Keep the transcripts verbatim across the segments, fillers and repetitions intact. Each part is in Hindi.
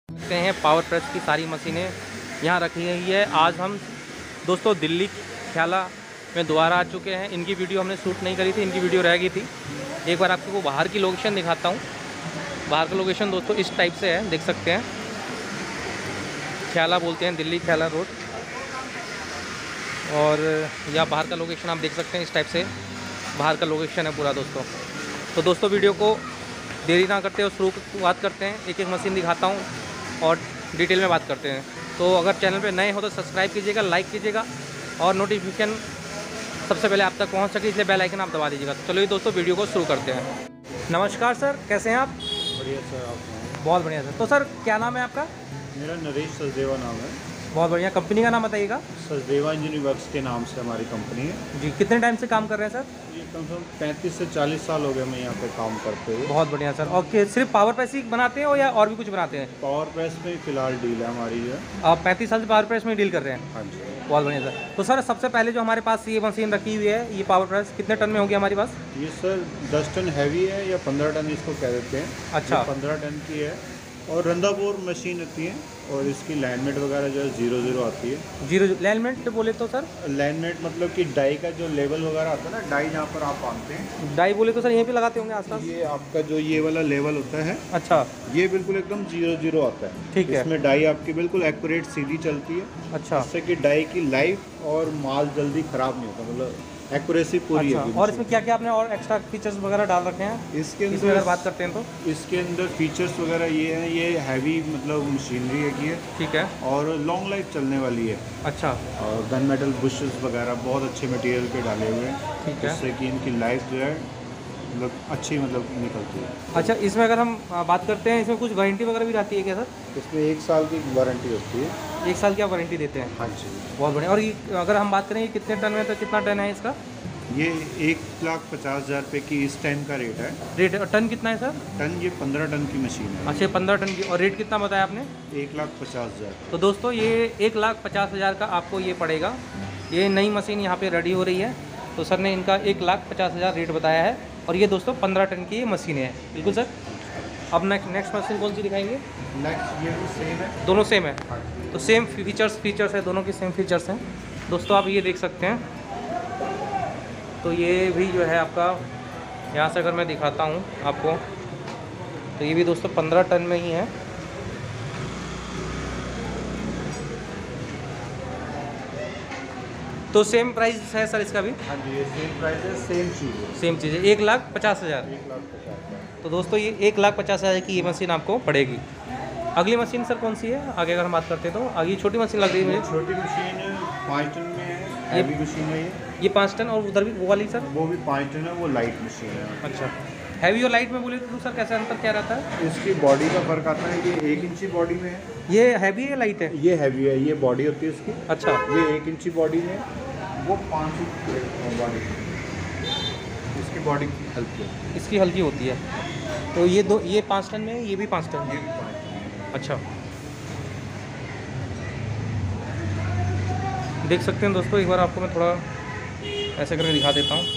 देखते हैं पावर प्रेस की सारी मशीनें यहाँ रखी गई है। आज हम दोस्तों दिल्ली ख्याला में दोबारा आ चुके हैं। इनकी वीडियो हमने शूट नहीं करी थी, इनकी वीडियो रह गई थी। एक बार आपको वो बाहर की लोकेशन दिखाता हूँ। बाहर का लोकेशन दोस्तों इस टाइप से है, देख सकते हैं। ख्याला बोलते हैं, दिल्ली ख्याला रोड। और या बाहर का लोकेशन आप देख सकते हैं, इस टाइप से बाहर का लोकेशन है पूरा दोस्तों। तो दोस्तों वीडियो को देरी ना करते हुए शुरू बात करते हैं। एक एक मशीन दिखाता हूँ और डिटेल में बात करते हैं। तो अगर चैनल पे नए हो तो सब्सक्राइब कीजिएगा, लाइक कीजिएगा और नोटिफिकेशन सबसे पहले आप तक पहुंच सके इसलिए बेल आइकन आप दबा दीजिएगा। तो चलिए दोस्तों वीडियो को शुरू करते हैं। नमस्कार सर, कैसे हैं आप? बढ़िया सर, आप? बहुत बढ़िया सर। तो सर क्या नाम है आपका? मेरा नरेश सचदेवा नाम है। बहुत बढ़िया। कंपनी का नाम बताइएगा। सचदेवा इंजीनियरिंग वर्क्स के नाम से हमारी कंपनी है जी। कितने टाइम से काम कर रहे हैं सर? ये कम से कम पैंतीस से चालीस साल हो गए मैं यहाँ पे काम करते हुए। बहुत बढ़िया सर। और कि सिर्फ पावर प्रेस ही बनाते हैं या और भी कुछ बनाते हैं? पावर प्रेस में फिलहाल डील है हमारी जो है। आप पैंतीस साल से पावर प्रेस में डील कर रहे हैं? हाँ जी। बहुत बढ़िया सर। तो सर सबसे पहले जो हमारे पास ये मशीन रखी हुई है, ये पावर प्रेस कितने टन में होगी हमारी पास? ये सर दस टन हैवी है या पंद्रह टन इसको कह देते हैं। अच्छा। पंद्रह टन की है और रंदापुर मशीन होती है और इसकी लाइनमेट वगैरह जो है जीरो जीरो आती है। जीरो लाइनमेट बोले तो सर? लाइनमेट मतलब कि डाई का जो लेवल वगैरह आता है ना, डाई जहाँ पर आप बांधते हैं। डाई बोले तो सर यहीं पे लगाते होंगे आसपास? ये आपका जो ये वाला लेवल होता है, अच्छा, ये बिल्कुल एकदम जीरो जीरो आता है। ठीक है। इसमें डाई आपकी बिल्कुल एक्यूरेट सीधी चलती है। अच्छा। जिससे कि डाई की लाइफ और माल जल्दी खराब नहीं होता, मतलब एक्यूरेसी पूरी अच्छा। है। और इसमें क्या क्या आपने और एक्स्ट्रा फीचर्स वगैरह डाल रखे हैं इसके इसमें अंदर अगर बात करते हैं तो? इसके अंदर फीचर्स वगैरह ये है, ये हैवी मतलब मशीनरी है की है। ठीक है। और लॉन्ग लाइफ चलने वाली है। अच्छा। और गन मेटल बुशेस वगैरह बहुत अच्छे मटेरियल के डाले हुए हैं। ठीक है। जिससे कि इनकी लाइफ जो है मतलब अच्छी मतलब निकलती है। अच्छा, इसमें अगर हम बात करते हैं, इसमें कुछ वारंटी वगैरह भी रहती है क्या सर? इसमें एक साल की वारंटी होती है। एक साल की आप वारंटी देते हैं? हाँ जी। बहुत बढ़िया। और ये अगर हम बात करें ये कितने टन में, तो कितना टन है इसका? ये एक लाख पचास हज़ार रुपये की इस टाइम का रेट है। रेट टन कितना है सर? टन ये पंद्रह टन की मशीन है। अच्छा, पंद्रह टन की। और रेट कितना बताया आपने? एक लाख पचास हज़ार। तो दोस्तों ये एक लाख पचास हज़ार का आपको ये पड़ेगा। ये नई मशीन यहाँ पे रेडी हो रही है, तो सर ने इनका एक लाख पचास हज़ार रेट बताया है। और ये दोस्तों पंद्रह टन की ये मशीन है। बिल्कुल सर। अब नेक्स्ट नेक्स्ट मशीन कौन सी दिखाएंगे? नेक्स्ट ये भी सेम है। दोनों सेम है? तो सेम फीचर्स फीचर्स है, दोनों की सेम फीचर्स हैं दोस्तों। आप ये देख सकते हैं। तो ये भी जो है आपका, यहाँ से अगर मैं दिखाता हूँ आपको, तो ये भी दोस्तों पंद्रह टन में ही है। तो सेम प्राइस है सर इसका भी? हाँ जी, ये सेम प्राइस है, सेम चीज़ है। सेम चीज़ है, एक लाख पचास हज़ार। एक लाख पचास हज़ार। तो दोस्तों ये एक लाख पचास हज़ार की ये मशीन आपको पड़ेगी। अगली मशीन सर कौन सी है आगे अगर हम बात करते हैं तो? आगे छोटी मशीन लग रही है मुझे। छोटी मशीन पाँच टन में है, हैवी मशीन है ये। ये पाँच टन और उधर भी वो वाली सर? वो भी पाँच टन है, वो लाइट मशीन है। अच्छा। हैवी और लाइट में बोले तो सर कैसा अंतर क्या रहता है? इसकी बॉडी का फर्क आता है। ये एक इंची बॉडी में है। ये हैवी है लाइट है? ये हैवी है, ये बॉडी होती है इसकी। अच्छा। ये एक इंची बॉडी में, वो पाँच इंच बॉडी। इसकी बॉडी हल्की है, इसकी हल्की होती है। तो ये दो, ये पाँच टन में है, ये भी पाँच टन? ये भी पाँच टन। अच्छा। देख सकते हैं दोस्तों, एक बार आपको मैं थोड़ा ऐसे करके दिखा देता हूँ।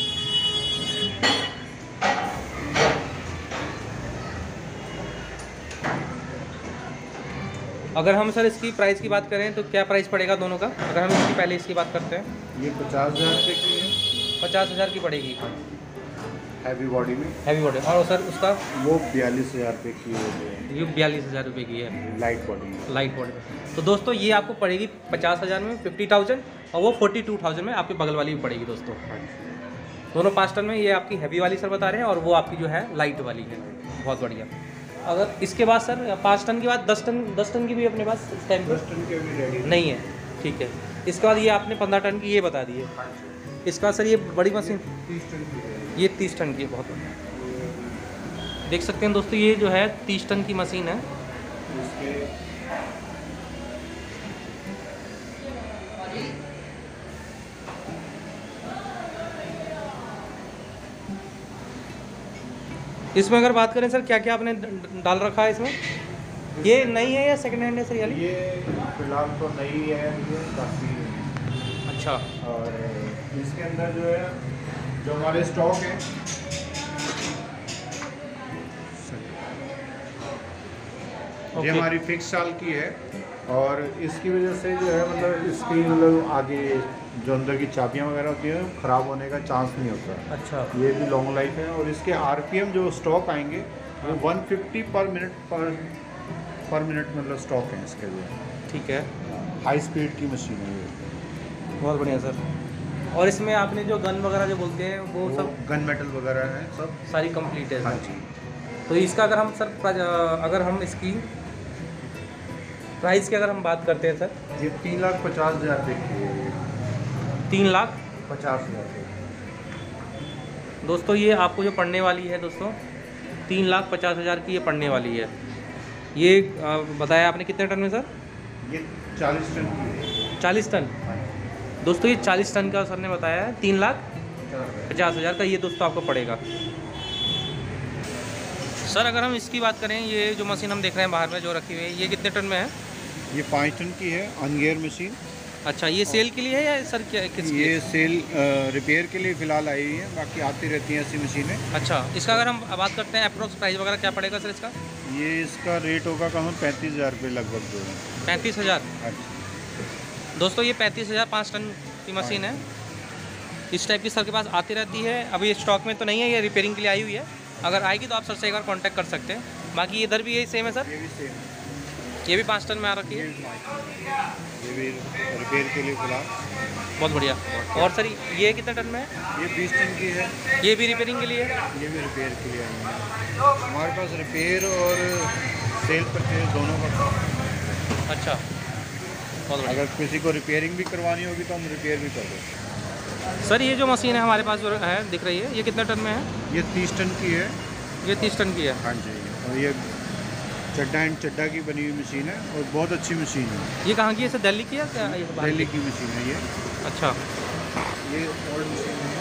अगर हम सर इसकी प्राइस की बात करें तो क्या प्राइस पड़ेगा दोनों का? अगर हम इसकी पहले इसकी बात करते हैं, ये पचास हज़ार रुपये की है। पचास हज़ार की पड़ेगी हैवी बॉडी में। Heavy body. और सर उसका? वो बयालीस हज़ार रुपये की है। ये बयालीस हज़ार रुपये की है लाइट बॉडी में। लाइट बॉडी में। तो दोस्तों ये आपको पड़ेगी पचास हज़ार में, फिफ्टी थाउजेंड, और वो फोर्टी टू थाउजेंड में आपके बगल वाली भी पड़ेगी दोस्तों। दोनों पाँच टन में। ये आपकी हैवी वाली सर बता रहे हैं और वो आपकी जो है लाइट वाली है। बहुत बढ़िया। अगर इसके बाद सर पाँच टन के बाद दस टन दस टन की भी अपने पास इस टाइम दस टन के भी रेडी नहीं है? ठीक है। इसके बाद ये आपने पंद्रह टन की ये बता दी है। इसके बाद सर ये बड़ी मशीन तीस टन की है। ये तीस टन की है। बहुत बढ़िया। देख सकते हैं दोस्तों, ये जो है तीस टन की मशीन है। इसके इसमें अगर बात करें सर क्या क्या आपने डाल रखा है इसमें? ये नई है या सेकंड हैंड है सर? यानी ये फिलहाल तो नई है, ये काफ़ी। अच्छा। और इसके अंदर जो है जो हमारे स्टॉक है, ये हमारी फिक्स साल की है और इसकी वजह से जो है मतलब इसकी मतलब आगे जो अंदर की चाबियाँ वगैरह होती है ख़राब होने का चांस नहीं होता। अच्छा, ये भी लॉन्ग लाइफ है और इसके आरपीएम जो स्टॉक आएंगे वो वन फिफ्टी पर मिनट पर पर मिनट मतलब स्टॉक है इसके लिए। ठीक है, हाई स्पीड की मशीन है ये। बहुत बढ़िया सर। और इसमें आपने जो गन वगैरह जो बोलते हैं वो, वो सब गन मेटल वगैरह है सब सारी कंप्लीट है। हाँ जी। तो इसका अगर हम सर प्राइस- अगर हम इसकी प्राइस की अगर हम बात करते हैं सर, ये तीन लाख पचास हज़ार देखिए ये तीन लाख पचास हज़ार। दोस्तों ये आपको जो पड़ने वाली है दोस्तों, तीन लाख पचास हज़ार की ये पड़ने वाली है। ये आ, बताया आपने कितने टन में सर? ये चालीस टन की है। चालीस टन। दोस्तों ये चालीस टन का सर ने बताया है, तीन लाख पचास हज़ार का ये दोस्तों आपको पड़ेगा। सर अगर हम इसकी बात करें, ये जो मशीन हम देख रहे हैं बाहर में जो रखी हुई है, ये कितने टन में है? ये पाँच टन की है अनगियर मशीन। अच्छा, ये सेल के लिए है या सर क्या किस ये सेल रिपेयर के लिए फ़िलहाल आई हुई है, बाकी आती रहती हैं ऐसी मशीनें। अच्छा, इसका अगर हम बात करते हैं अप्रोक्स प्राइस वगैरह क्या पड़ेगा सर इसका? ये इसका रेट होगा कम पैंतीस हज़ार रुपये लगभग जो है। पैंतीस हज़ार। अच्छा, दोस्तों ये पैंतीस हज़ार पाँच टन की मशीन है। इस टाइप की सर के पास आती रहती है। अभी ये स्टॉक में तो नहीं है, ये रिपेयरिंग के लिए आई हुई है। अगर आएगी तो आप सर से एक बार कांटेक्ट कर सकते हैं। बाकी इधर भी यही सेम है सर, ये भी सेम है। ये भी पाँच टन में आ रखी ये है। भी पाँच टन है। ये भी रिपेयर के लिए फ़िलहाल। बहुत बढ़िया। और सर ये कितने टन में है? ये बीस टन की है। ये भी रिपेयरिंग के लिए है। ये भी रिपेयर के लिए आई है। हमारे पास रिपेयर और सेल परचेज दोनों का काम है। अच्छा, बहुत बढ़िया। अगर किसी को रिपेयरिंग भी करवानी होगी तो हम रिपेयर भी कर देते हैं। सर ये जो मशीन है हमारे पास जो है दिख रही है, ये कितने टन में है? ये तीस टन की है। ये तीस टन की है। हाँ जी, और ये चड्डा एंड चड्डा की बनी हुई मशीन है और बहुत अच्छी मशीन है। ये कहाँ की है सर? दिल्ली की है क्या? ये बाहर दिल्ली की? की मशीन है ये। अच्छा, ये ओल्ड मशीन है।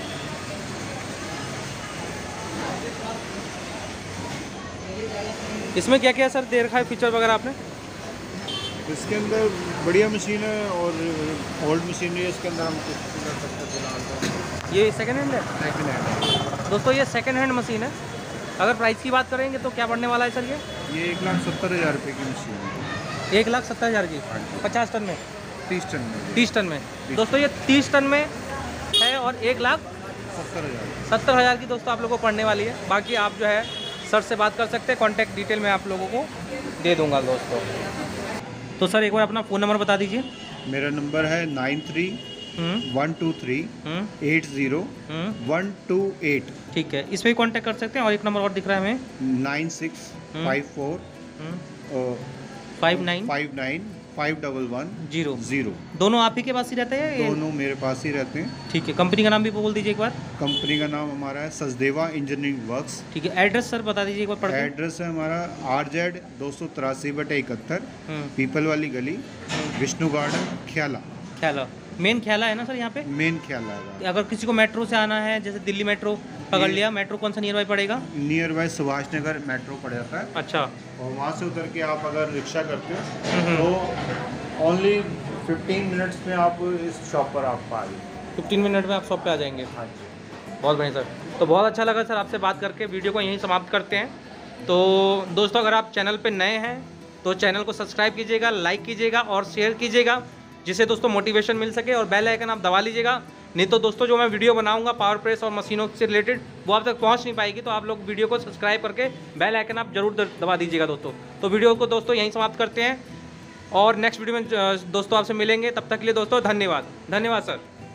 इसमें क्या क्या सर दे रखा है फीचर वगैरह आपने? इसके अंदर बढ़िया मशीन है और ओल्ड मशीन है। इसके अंदर हम कुछ कर सकते हैं फिलहाल। ये सेकंड हैंड है सेकेंड हैंड दोस्तों, ये सेकंड हैंड मशीन है। अगर प्राइस की बात करेंगे तो क्या पड़ने वाला है सर ये? ये एक लाख सत्तर हज़ार रुपये की मशीन है। एक लाख सत्तर हज़ार की, हाँ जी। पचास टन में, तीस टन में। तीस टन में। दोस्तों ये तीस टन में है और एक लाख सत्तर हज़ार। सत्तर हज़ार की दोस्तों आप लोगों को पड़ने वाली है। बाकी आप जो है सर से बात कर सकते हैं, कॉन्टैक्ट डिटेल मैं आप लोगों को दे दूंगा दोस्तों। तो सर एक बार अपना फ़ोन नंबर बता दीजिए। मेरा नंबर है nine three one two three eight zero one two eight. ठीक है, इसमें भी कांटेक्ट कर सकते हैं। और एक नंबर और दिख रहा है हमें, nine six five four five nine five nine five double one zero zero. दोनों आप ही के पास ही रहते हैं ये? दोनों मेरे पास ही रहते हैं। ठीक है, कंपनी का नाम भी बोल दीजिए एक बार। कंपनी का नाम हमारा है सचदेवा इंजीनियरिंग वर्क्स। ठीक है, एड्रेस सर बता दीजिए एक बार पढ़ के। एड्रेस है हमारा आर जेड दो सौ तिरासी बटे इकहत्तर, हम्म, पीपल वाली गली, विष्णु गार्डन, ख्याला। ख्याला, मेन ख्याला है ना सर यहाँ पे? मेन ख्याला है। अगर किसी को मेट्रो से आना है, जैसे दिल्ली मेट्रो पकड़ लिया, मेट्रो कौन सा नियर बाई पड़ेगा? Near by Subhash Nagar metro पड़ जाता है। अच्छा, और वहाँ से उतर के आप अगर रिक्शा करते हो हम्म, तो ओनली फिफ्टीन मिनट्स में आप इस शॉप पर आप पा जाएंगे। फिफ्टीन मिनट में आप शॉप पे आ जाएंगे। हाँ जी। बहुत बढ़िया सर। तो बहुत अच्छा लगा सर आपसे बात करके। वीडियो को यहीं समाप्त करते हैं। तो दोस्तों अगर आप चैनल पे नए हैं तो चैनल को सब्सक्राइब कीजिएगा, लाइक कीजिएगा और शेयर कीजिएगा, जिससे दोस्तों मोटिवेशन मिल सके। और बेल आइकन आप दबा लीजिएगा, नहीं तो दोस्तों जो मैं वीडियो बनाऊंगा पावर प्रेस और मशीनों से रिलेटेड वो आप तक पहुंच नहीं पाएगी। तो आप लोग वीडियो को सब्सक्राइब करके बेल आइकन आप जरूर दबा दीजिएगा दोस्तों। तो वीडियो को दोस्तों यहीं समाप्त करते हैं और नेक्स्ट वीडियो में दोस्तों आपसे मिलेंगे। तब तक के लिए दोस्तों धन्यवाद। धन्यवाद सर।